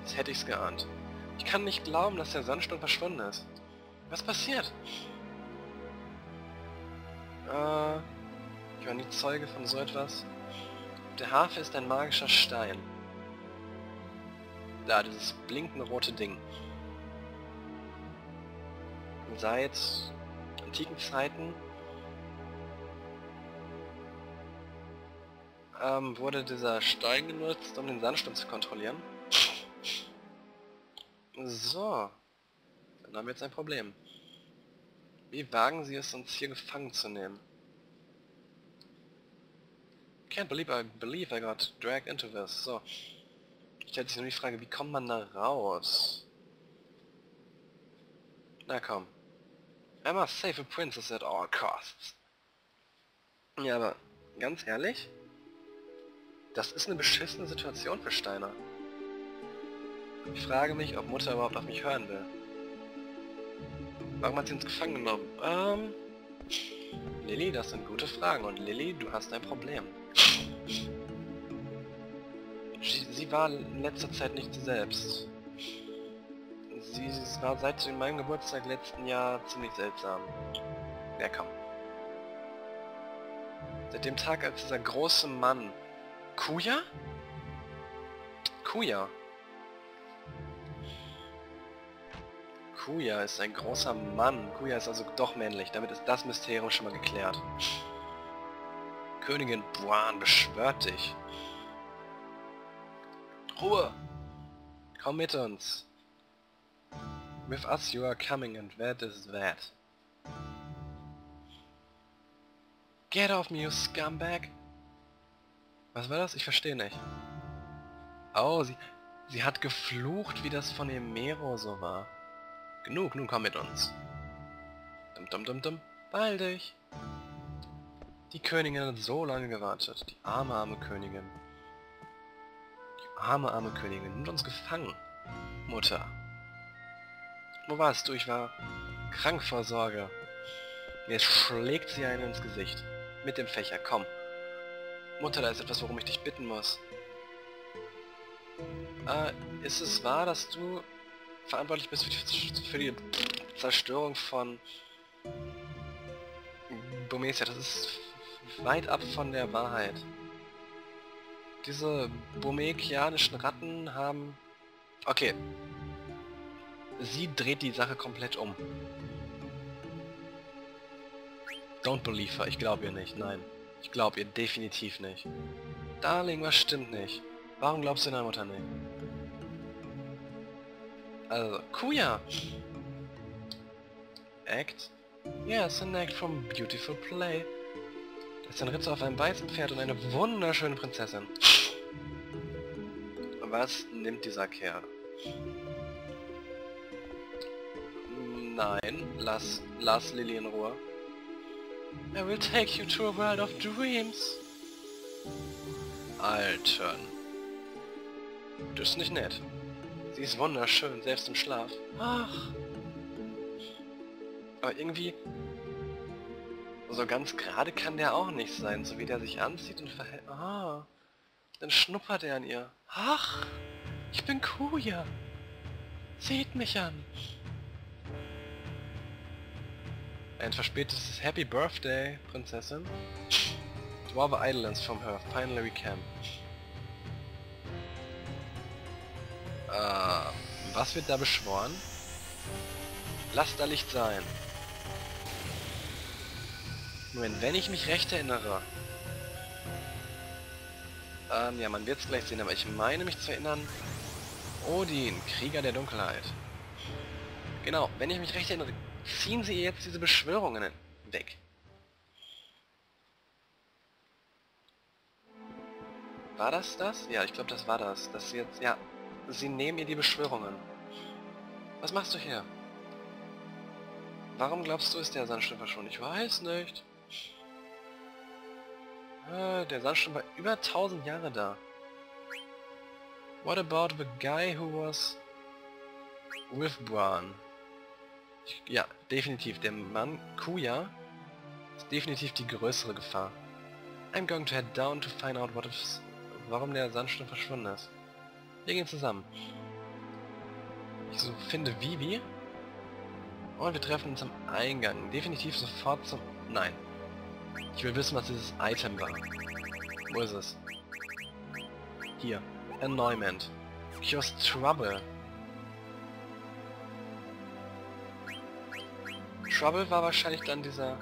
Jetzt hätte ich's geahnt. Ich kann nicht glauben, dass der Sandsturm verschwunden ist. Was passiert? Ich war nie Zeuge von so etwas. Der Hafe ist ein magischer Stein. Da, dieses blinkende rote Ding. Seit antiken Zeiten wurde dieser Stein genutzt, um den Sandsturm zu kontrollieren. So, dann haben wir jetzt ein Problem. Wie wagen Sie es, uns hier gefangen zu nehmen? Can't believe I got dragged into this. So, stellt sich nur die Frage, wie kommt man da raus? Na komm. I must save a princess at all costs. Ja, aber ganz ehrlich, das ist eine beschissene Situation für Steiner. Ich frage mich, ob Mutter überhaupt auf mich hören will. Warum hat sie uns gefangen genommen? Lilly, das sind gute Fragen. Und Lilly, du hast ein Problem. Sie war in letzter Zeit nicht sie selbst. Sie war seit meinem Geburtstag letzten Jahr ziemlich seltsam. Ja, komm. Seit dem Tag, als dieser große Mann... Kuya? Kuya. Kuya ist ein großer Mann. Kuya ist also doch männlich. Damit ist das Mysterium schon mal geklärt. Königin Buan beschwört dich. Ruhe! Komm mit uns. With us you are coming and that is that. Get off me, you scumbag! Was war das? Ich verstehe nicht. Oh, sie hat geflucht, wie das von Emero so war. Genug, nun komm mit uns. Dum. Beeil dich. Die Königin hat so lange gewartet. Die arme Königin. Die arme Königin nimmt uns gefangen. Mutter. Wo warst du? Ich war krank vor Sorge. Jetzt schlägt sie einen ins Gesicht. Mit dem Fächer, komm. Mutter, da ist etwas, worum ich dich bitten muss. Ist es wahr, dass du verantwortlich bist für die Zerstörung von Burmecia? Das ist weit ab von der Wahrheit. Diese burmekianischen Ratten haben... Okay. Sie dreht die Sache komplett um. Don't believe her. Ich glaube ihr nicht. Nein. Ich glaube ihr definitiv nicht. Darling, was stimmt nicht? Warum glaubst du deiner Mutter nicht? Also, Kuya! Act? Yes, an act from Beautiful Play. Da ist ein Ritter auf einem weißen Pferd und eine wunderschöne Prinzessin. Was nimmt dieser Kerl? Nein, lass Lilly in Ruhe. I will take you to a world of dreams. Alter. Das ist nicht nett. Sie ist wunderschön, selbst im Schlaf. Ach. Aber irgendwie... So ganz gerade kann der auch nicht sein, so wie der sich anzieht und verhält... Ah. Dann schnuppert er an ihr. Ach. Ich bin Kuya. Seht mich an. Ein verspätetes Happy Birthday, Prinzessin. Dwarve Idolins from her, finally we can. Was wird da beschworen? Lasst da Licht sein. Moment, wenn ich mich recht erinnere... ja, man wird es gleich sehen, aber ich meine mich zu erinnern... Odin, Krieger der Dunkelheit. Genau, wenn ich mich recht erinnere... Ziehen Sie jetzt diese Beschwörungen weg. War das das? Ja, ich glaube, das war das. Dass Sie jetzt... Ja, Sie nehmen ihr die Beschwörungen. Was machst du hier? Warum glaubst du, ist der Sandsturm verschwunden? Ich weiß nicht. Der Sandsturm war über 1000 Jahre da. What about the guy who was with Bran? Ja, definitiv. Der Mann, Kuya, ist definitiv die größere Gefahr. I'm going to head down to find out warum der Sandsturm verschwunden ist. Wir gehen zusammen. Ich so finde Vivi. Und wir treffen uns am Eingang. Definitiv sofort zum... Nein. Ich will wissen, was dieses Item war. Wo ist es? Hier. Annoyment. Cures Trouble. Trouble war wahrscheinlich dann dieser...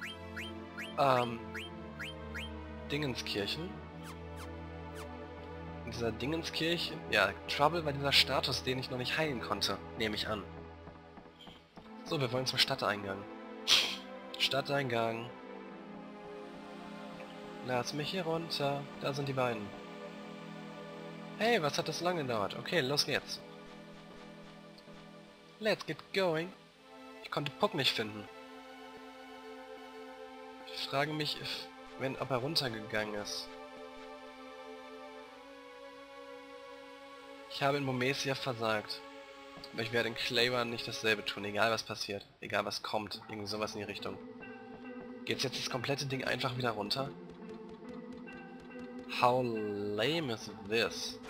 Dingenskirchen. In dieser Dingenskirche... Ja, Trouble war dieser Status, den ich noch nicht heilen konnte. Nehme ich an. So, wir wollen zum Stadteingang. Stadteingang. Lass mich hier runter. Da sind die beiden. Hey, was hat das lange gedauert? Okay, los geht's. Let's get going. Ich konnte Puck nicht finden. Ich frage mich, ob er runtergegangen ist. Ich habe in Momesia versagt. Aber ich werde in Claymore nicht dasselbe tun, egal was passiert. Egal was kommt. Irgendwie sowas in die Richtung. Geht's jetzt das komplette Ding einfach wieder runter? How lame is this?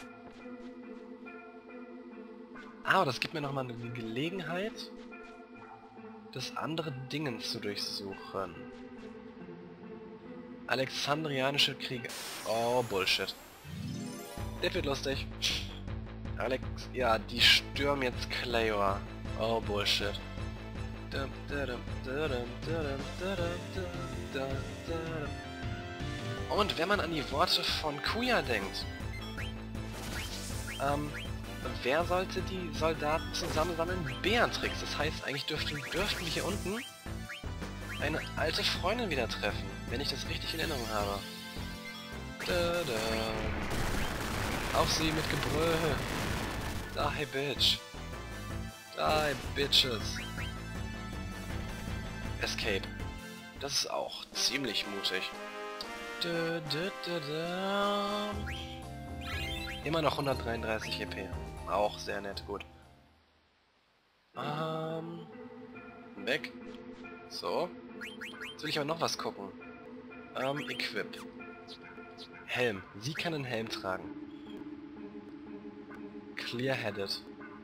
Aber das gibt mir nochmal eine Gelegenheit, das andere Dingen zu durchsuchen. Alexandrianische Kriege. Oh, Bullshit. Das wird lustig. Ja, die stürmen jetzt Claymore. Oh, Bullshit. Und wenn man an die Worte von Kuya denkt, wer sollte die Soldaten zusammensammeln? Beatrix. Das heißt, eigentlich dürften wir hier unten eine alte Freundin wieder treffen, wenn ich das richtig in Erinnerung habe. Auf sie mit Gebrüll. Die Bitch. Die Bitches. Escape. Das ist auch ziemlich mutig. Immer noch 133 EP. Auch sehr nett, gut. Weg. So. Jetzt will ich aber noch was gucken. Equip. Helm. Sie kann einen Helm tragen. Clear-headed.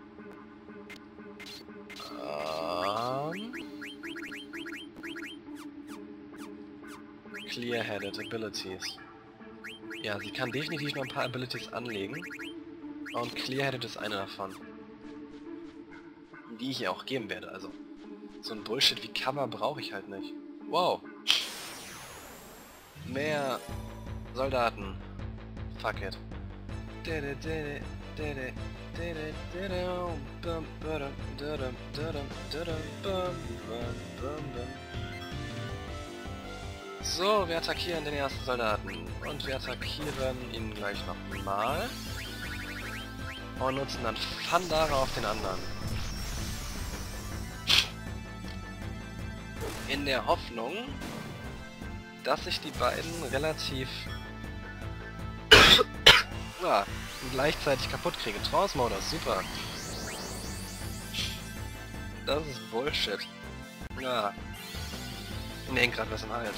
Clear-headed Abilities. Ja, sie kann definitiv noch ein paar Abilities anlegen. Und Clear-headed ist eine davon. Die ich ihr auch geben werde, also. So ein Bullshit wie Cover brauche ich halt nicht. Wow. Mehr Soldaten. Fuck it. So, wir attackieren den ersten Soldaten. Und wir attackieren ihn gleich nochmal. Und nutzen dann Fandara auf den anderen. In der Hoffnung, dass sich die beiden relativ gleichzeitig kaputt kriege. Trance-Modus, super. Das ist Bullshit. Ja. Mir hängt gerade was im Hals.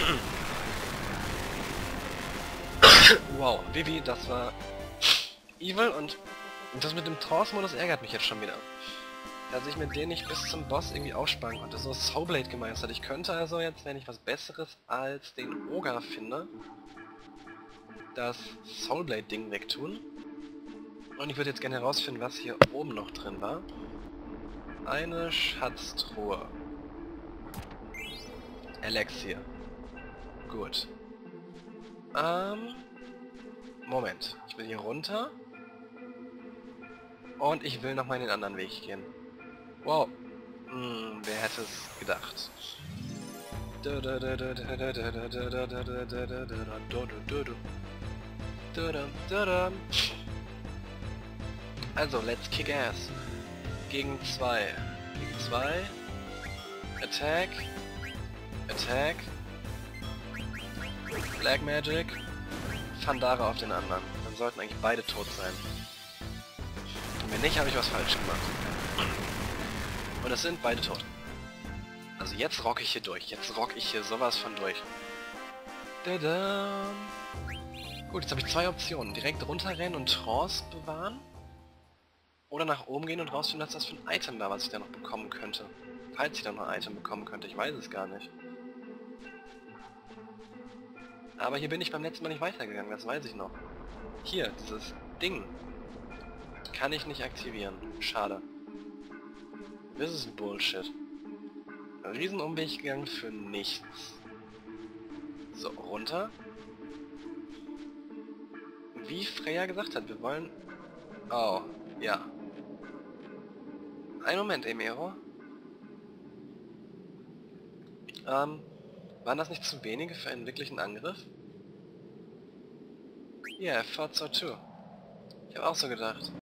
Wow, Vivi, das war evil und das mit dem Trance-Modus ärgert mich jetzt schon wieder. Dass ich mit denen nicht bis zum Boss irgendwie aufsparen konnte. So Soulblade gemeistert. Ich könnte also jetzt, wenn ich was Besseres als den Ogre finde, das Soulblade-Ding wegtun. Und ich würde jetzt gerne herausfinden, was hier oben noch drin war. Eine Schatztruhe. Elixier. Gut. Moment. Ich will hier runter. Und ich will nochmal in den anderen Weg gehen. Wow. Wer hätte es gedacht? Also, let's kick ass. Gegen 2. Gegen 2. Attack. Attack. Black Magic. Fandara auf den anderen. Dann sollten eigentlich beide tot sein. Und wenn nicht, habe ich was falsch gemacht. Und es sind beide tot. Also jetzt rock ich hier durch. Jetzt rock ich hier sowas von durch. Tada! Gut, jetzt habe ich zwei Optionen. Direkt runterrennen und Trance bewahren. Oder nach oben gehen und rausfinden, was das für ein Item war, was ich da noch bekommen könnte. Falls ich da noch ein Item bekommen könnte, ich weiß es gar nicht. Aber hier bin ich beim letzten Mal nicht weitergegangen, das weiß ich noch. Hier, dieses Ding. Kann ich nicht aktivieren. Schade. Das ist Bullshit. Ein Riesenumweg gegangen für nichts. So, runter. Wie Freya gesagt hat, wir wollen... Oh, ja. Einen Moment, Emero. Waren das nicht zu wenige für einen wirklichen Angriff? Yeah, I thought so too. Ich habe auch so gedacht.